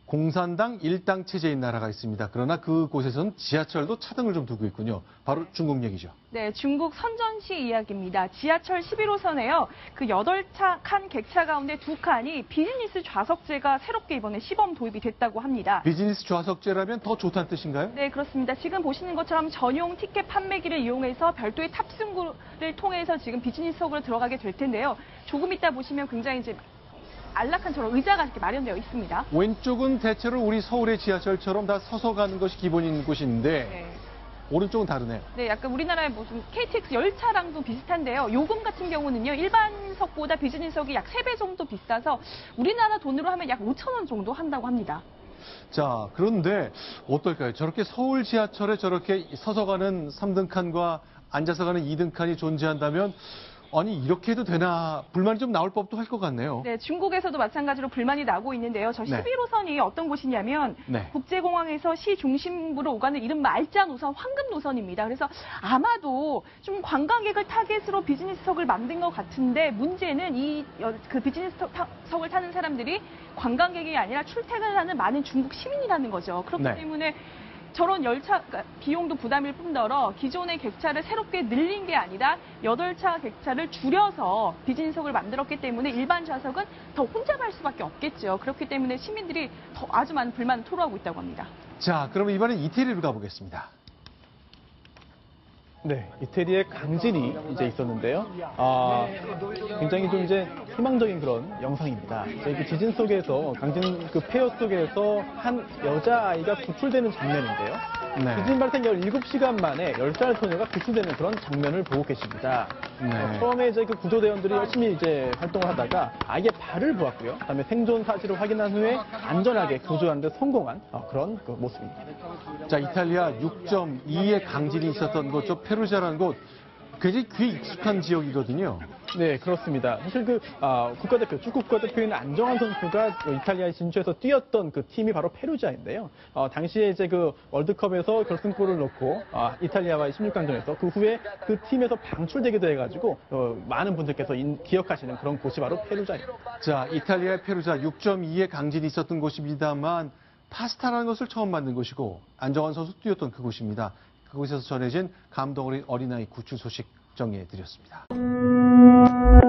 공산당 1당 체제인 나라가 있습니다. 그러나 그곳에서는 지하철도 차등을 좀 두고 있군요. 바로 중국 얘기죠. 네, 중국 선전시 이야기입니다. 지하철 11호선에요. 그 8칸 객차 가운데 2칸이 비즈니스 좌석제가 새롭게 이번에 시범 도입이 됐다고 합니다. 비즈니스 좌석제라면 더 좋다는 뜻인가요? 네, 그렇습니다. 지금 보시는 것처럼 전용 티켓 판매기를 이용해서 별도의 탑승구를 통해서 지금 비즈니스석으로 들어가게 될 텐데요. 조금 이따 보시면 굉장히 이제 안락한 저런 의자가 이렇게 마련되어 있습니다. 왼쪽은 대체로 우리 서울의 지하철처럼 다 서서 가는 것이 기본인 곳인데 네. 오른쪽은 다르네요. 네, 약간 우리나라의 무슨 KTX 열차랑도 비슷한데요. 요금 같은 경우는요, 일반석보다 비즈니스석이 약 3배 정도 비싸서 우리나라 돈으로 하면 약 5천 원 정도 한다고 합니다. 자, 그런데 어떨까요? 저렇게 서울 지하철에 저렇게 서서 가는 3등 칸과 앉아서 가는 2등 칸이 존재한다면 아니 이렇게 해도 되나 불만이 좀 나올 법도 할 것 같네요. 네, 중국에서도 마찬가지로 불만이 나고 있는데요. 저 네. 11호선이 어떤 곳이냐면 네. 국제공항에서 시 중심부로 오가는 이른바 알짜 노선, 황금 노선입니다. 그래서 아마도 좀 관광객을 타겟으로 비즈니스석을 만든 것 같은데 문제는 그 비즈니스석을 타는 사람들이 관광객이 아니라 출퇴근을 하는 많은 중국 시민이라는 거죠. 그렇기 네. 때문에 저런 열차 비용도 부담일 뿐더러 기존의 객차를 새롭게 늘린 게 아니라 8차 객차를 줄여서 비즈니스석을 만들었기 때문에 일반 좌석은 더 혼잡할 수밖에 없겠죠. 그렇기 때문에 시민들이 아주 많은 불만을 토로하고 있다고 합니다. 자, 그럼 이번엔 이태리로 가보겠습니다. 네, 이태리의 강진이 이제 있었는데요. 굉장히 좀 이제 희망적인 그런 영상입니다. 이제 그 지진 속에서 강진 그 폐허 속에서 한 여자아이가 구출되는 장면인데요. 네. 지진 발생 17시간 만에 10살 소녀가 구출되는 그런 장면을 보고 계십니다. 네. 처음에 이제 그 구조대원들이 열심히 이제 활동을 하다가 아이의 발을 보았고요. 그다음에 생존 사실을 확인한 후에 안전하게 구조하는 데 성공한 그런 그 모습입니다. 자, 이탈리아 6.2의 강진이 있었던 곳, 저 페루자라는 곳, 굉장히 귀에 익숙한 지역이거든요. 네, 그렇습니다. 사실 국가대표, 축구 국가대표인 안정환 선수가 이탈리아에 진출해서 뛰었던 그 팀이 바로 페루지아인데요. 당시에 이제 그 월드컵에서 결승골을 넣고, 이탈리아와의 16강전에서 그 후에 그 팀에서 방출되기도 해가지고, 많은 분들께서 기억하시는 그런 곳이 바로 페루지아입니다. 자, 이탈리아의 페루자 6.2의 강진이 있었던 곳입니다만, 파스타라는 것을 처음 만든 곳이고, 안정환 선수 뛰었던 그곳입니다. 그곳에서 전해진 감동 어린 어린아이 구출 소식 정리해드렸습니다.